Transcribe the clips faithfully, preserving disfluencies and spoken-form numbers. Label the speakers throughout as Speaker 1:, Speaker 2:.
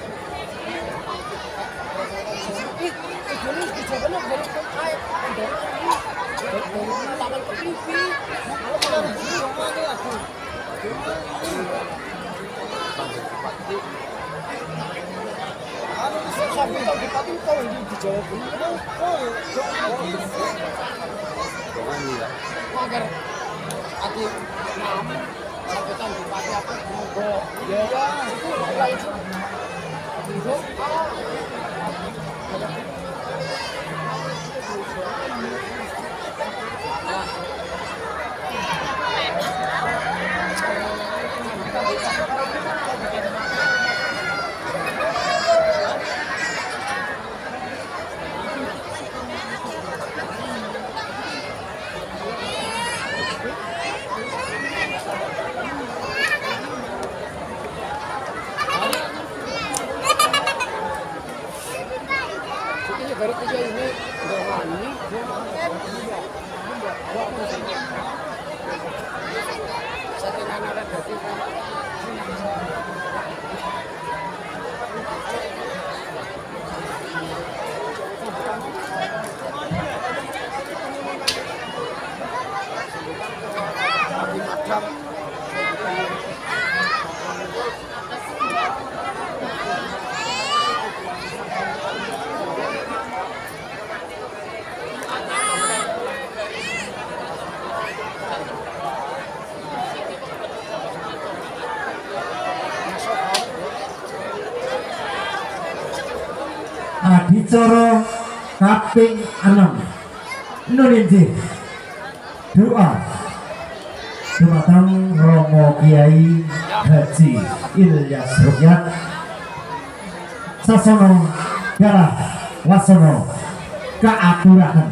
Speaker 1: Adicara kaping enam Nuninji doa dumateng Romo Kiai Haji Ilyas Rukyat Sasono Darah Wasono Kaaturahan.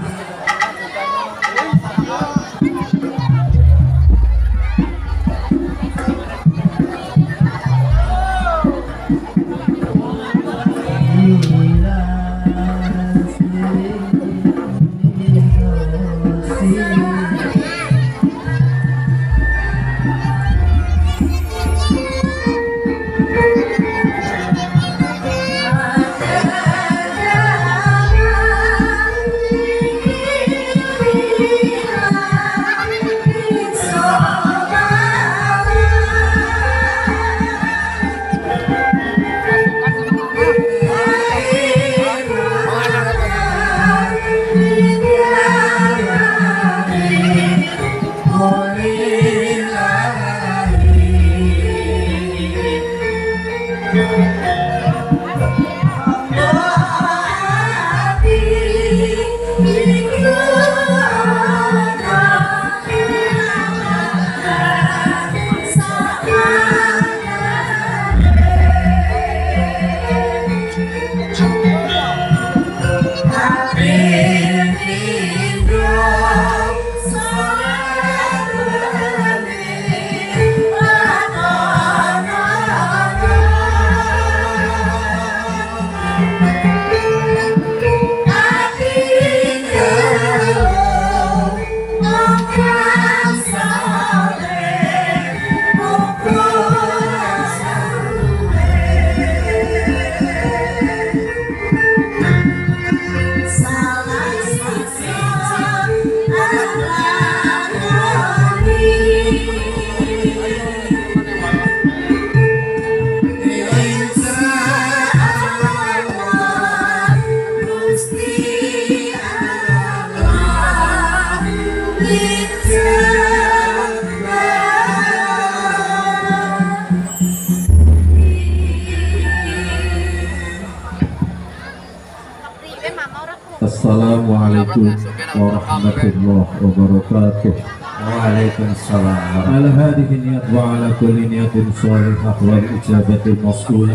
Speaker 2: Assalamualaikum warahmatullahi wabarakatuh.
Speaker 3: Waalaikumsalam.
Speaker 2: Ala hadhihi niyat wa ala kulli niyatin shalihah wal ijabatil maqbulah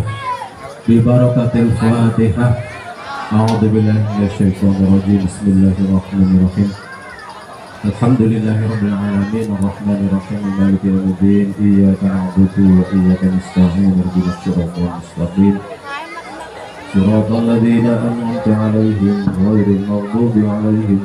Speaker 2: bi barakatil Fatihah. A'udzu billahi minasyaitonir rajim. Bismillahirrahmanirrahim. Alhamdulillahirabbil alamin arrahmanir rahim maliki yaumiddin iyyaka na'budu wa iyyaka nasta'in ihdinas siratal mustaqim siratal ladzina an'amta 'alaihim ghairil maghdubi 'alaihim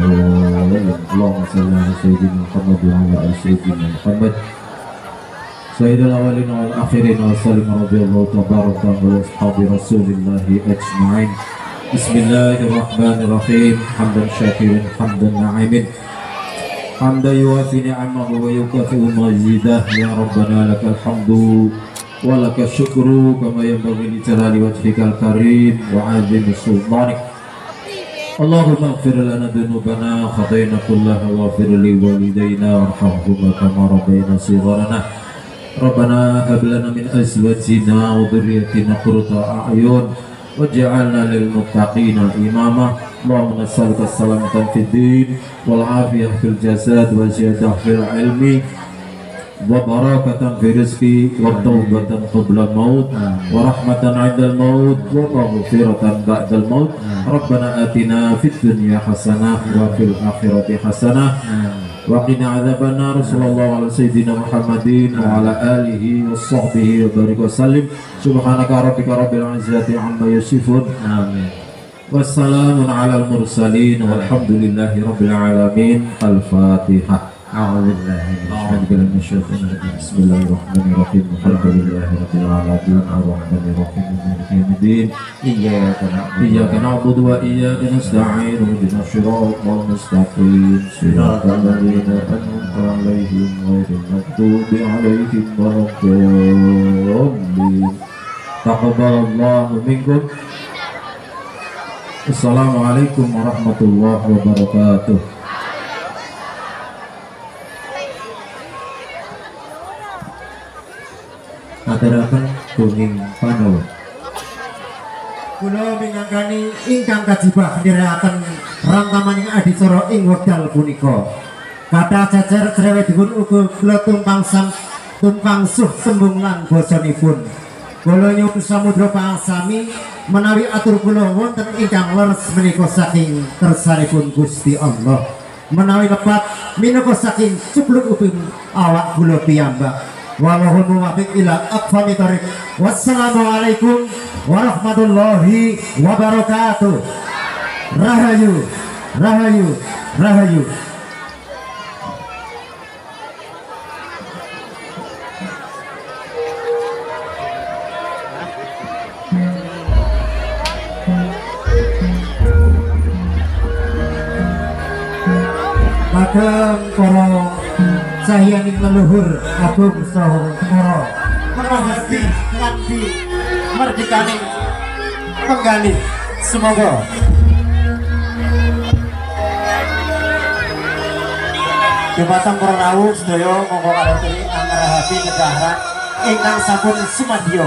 Speaker 2: waladdallin. Allahumma shalli 'ala sayyidina Muhammad wa 'ala ali sayyidina Muhammad. سيد الأولين والآخرين وسلم رضي الله تبارك وتعالى أصحاب رسول الله أجمعين. بسم الله الرحمن الرحيم. حمدا شاكرا حمدا ناعما حمدا يوافي نعمه ويكافئ مزيده. يا ربنا لك الحمد ولك الشكر كما ينبغي لجلال وجهك الكريم وعظيم سلطانك. اللهم اغفر لنا ذنوبنا خطينا كلها واغفر لوالدينا وارحمهما كما ربينا صغارنا. ربنا هب لنا من ازواجنا وذريتنا قرة اعين واجعلنا للمتقين اماما. اللهم نسألك السلامة في الدين والعافية في الجسد والزيادة في العلم وبركة في الرزق وتوبة قبل الموت ورحمة عند الموت ومغفرة بعد الموت. ربنا آتنا في الدنيا حسنة وفي الآخرة حسنة وقنا عذاب النار. صلى الله على سيدنا محمد وعلى آله وصحبه وبارك وسلم. سبحانك ربك رب العزة عما يصفون والسلام على المرسلين والحمد لله رب العالمين. الفاتحة.
Speaker 3: أعوذ بالله من الشيطان الرجيم.
Speaker 2: بسم الله الرحمن الرحيم. الحمد لله رب العالمين الرحمن الرحيم مالك يوم الدين.
Speaker 3: إياك نعبد
Speaker 2: إياك نعبد وإياك نستعين اهدنا الصراط المستقيم صراط الذين أنعمت عليهم غير المغضوب عليهم ولا الضالين. تقبل الله منكم. Assalamualaikum warahmatullahi wabarakatuh.
Speaker 3: Aturaken kuning pano.
Speaker 1: Kula mingangkani ingkang kajibah nderekaken rangkamaning adicara ing wekdal punika. Kathah jejer drewedipun uga kula tumpang sam tumpang suh tembung lan basanipun. Kula nyuwun samudra pangsami menawi atur kula wonten ingkang leres menika saking kersanipun Gusti Allah. Menawi lepat minangka saking cupluk uping awak kula piyambak. Wallahul muwaffiq ila aqwamit thoriq. Wassalamualaikum warahmatullahi wabarakatuh. Rahayu, rahayu, rahayu. Kadang para sahiyaning leluhur agung saha para menghormati kanthi merdekaning penggalih semoga dumateng para rawuh sedaya monggo kareteni amrahapi negara ingkang sampun sumadyo.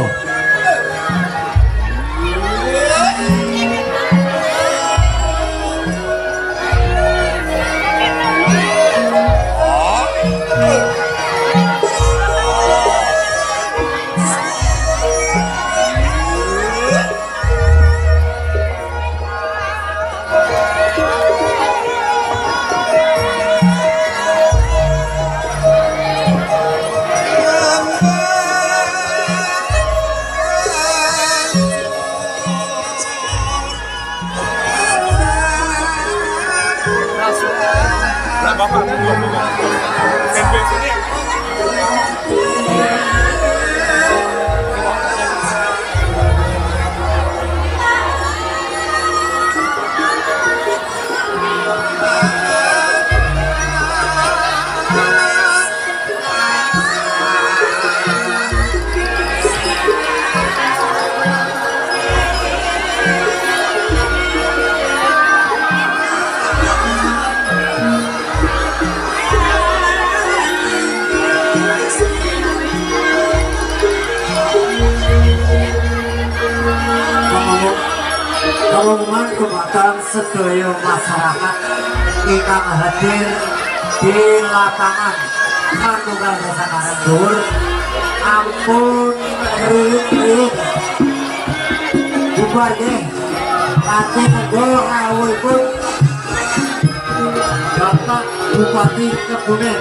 Speaker 1: Pengumuman kepada sedaya masyarakat ingkang hadir di lapangan Manunggal Desa Karangdur ampun riuk-riuk bubar nggih kate nggo rawuhipun Bapak Bupati Kebumen.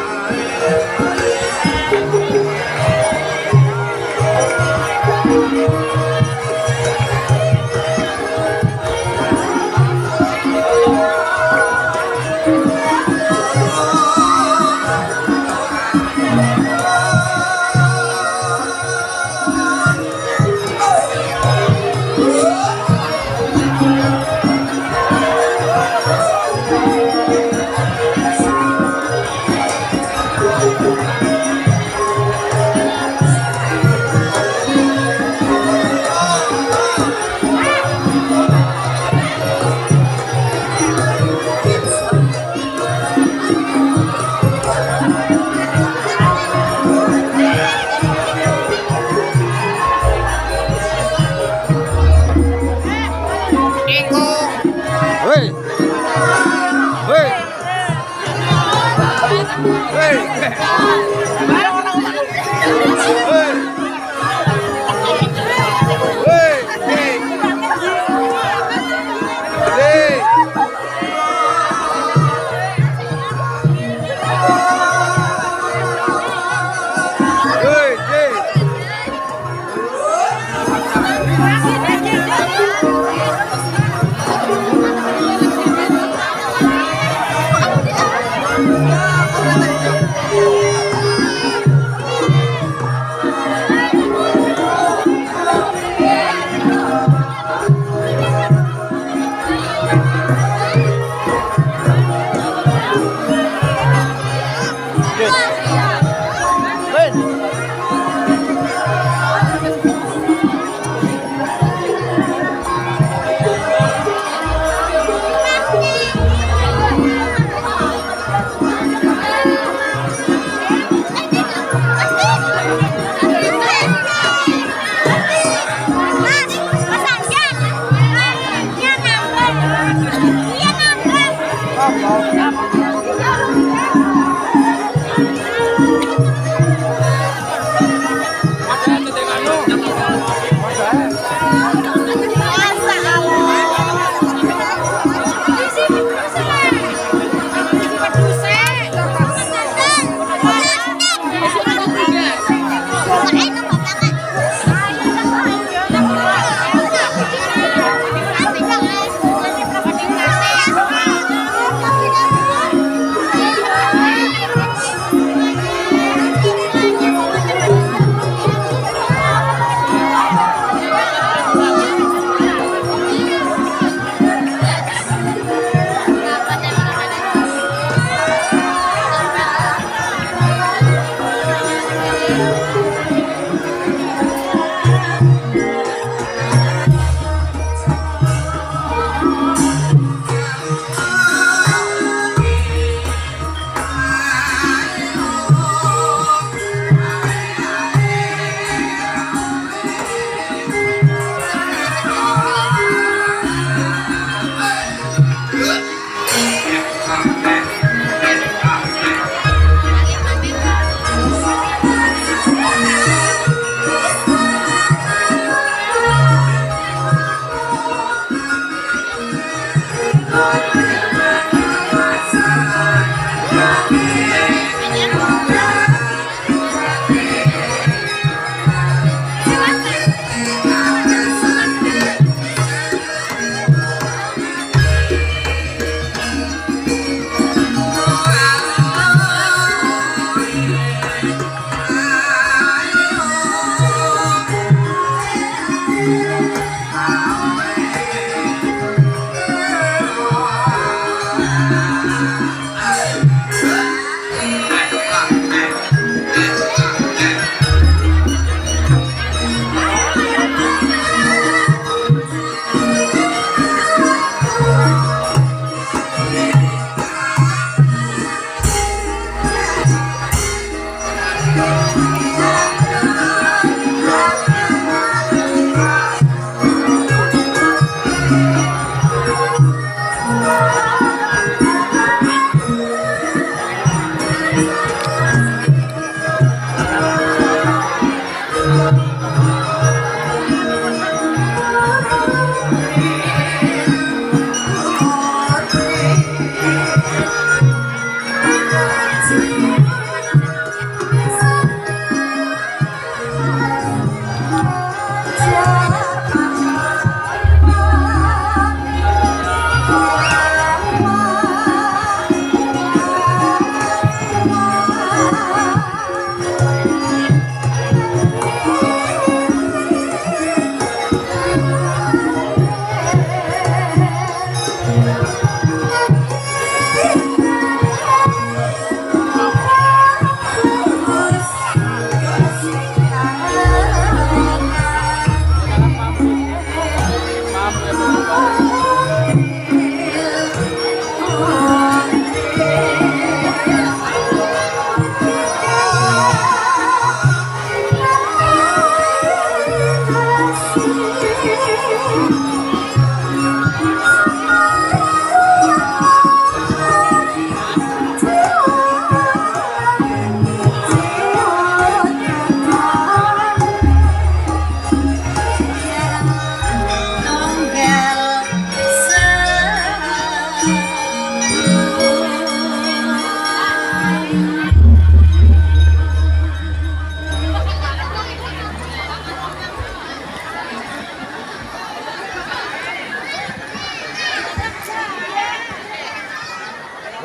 Speaker 1: Thank you.
Speaker 4: Hei. Hei. Hei.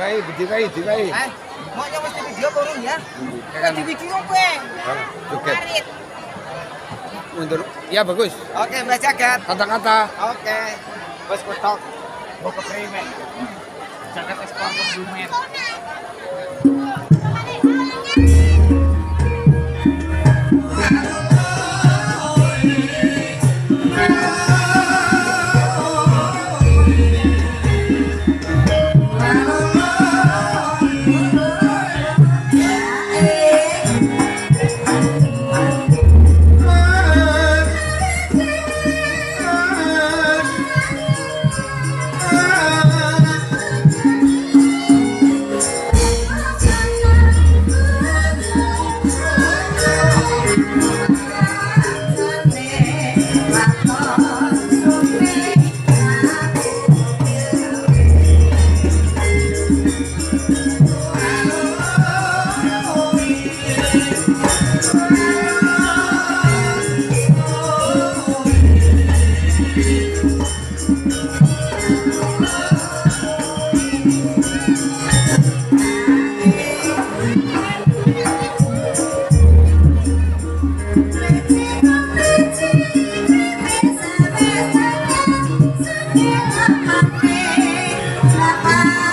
Speaker 4: Dikai, dikai, dikai.
Speaker 5: Eh, mau nyawa di video turun ya?
Speaker 4: Kan
Speaker 5: Di video pe.
Speaker 4: joget. Mundur. Ya bagus.
Speaker 5: Oke, Mbak Jagat.
Speaker 4: Kata-kata.
Speaker 5: Oke. Bos kotok. Boko premen. Jagat ekspor konsumen.
Speaker 6: Bye.